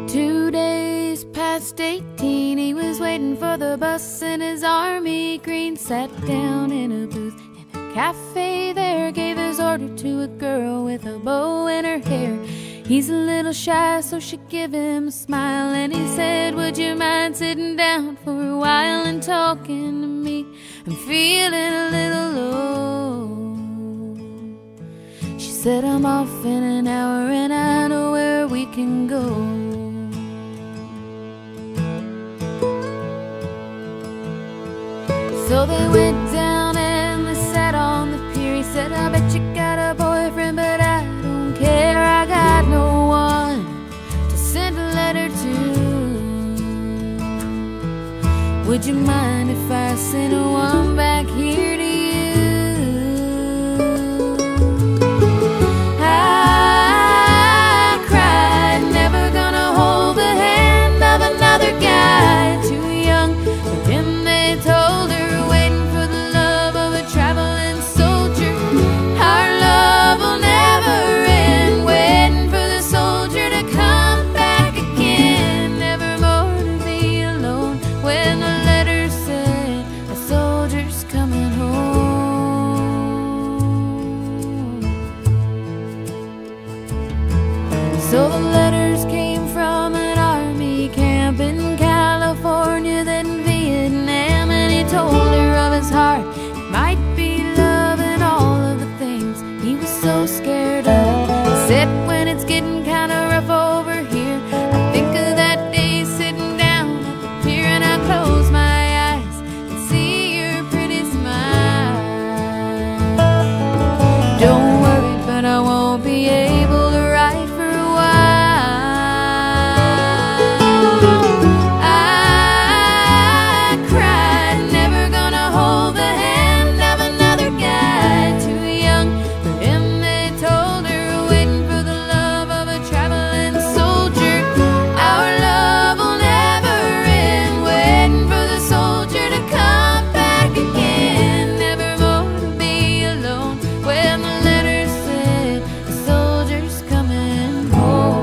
2 days past 18, he was waiting for the bus in his army green. Sat down in a booth in a cafe there, gave his order to a girl with a bow in her hair. He's a little shy, so she gave him a smile, and he said, would you mind sitting down for a while and talking to me? I'm feeling a little low. She said, I'm off in an hour and I know where we can go. So they went down and they sat on the pier. He said, I bet you got a boyfriend, but I don't care. I got no one to send a letter to. Would you mind if I sent one back here to you? I cried, never gonna hold the hand of another guy. Too young for him, they told her, waiting for the love of a traveling soldier. Our love will never end, waiting for the soldier to come back again. Never more to be alone when the letter said a soldier's coming home. So the letters came from an army camp in California, then Vietnam, and he told her of his heart. It might be love and all of the things he was so scared of. He said, when it's getting kinda rough over here, I think of that day sitting down at the pier, and I close my eyes and see your pretty smile. Don't worry, but I won't be able to write for a while. I cried, never gonna hold the hand of another guy. Too young for him, they told her, waiting for the love of a traveling soldier. Our love will never end, waiting for the soldier to come back again. Never more to be alone when the letter said the soldier's coming home.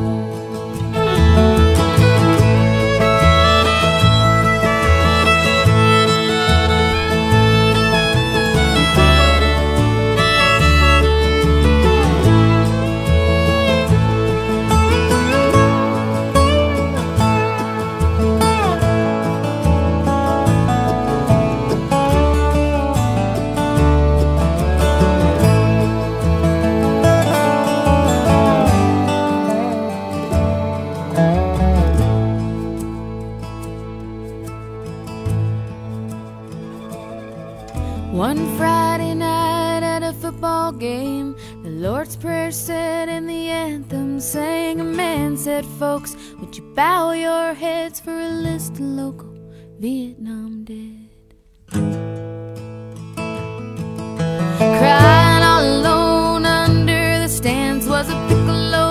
One Friday night at a football game, the Lord's Prayer said and the anthem sang. A man said, folks, would you bow your heads for a list of local Vietnam dead? Crying all alone under the stands was a piccolo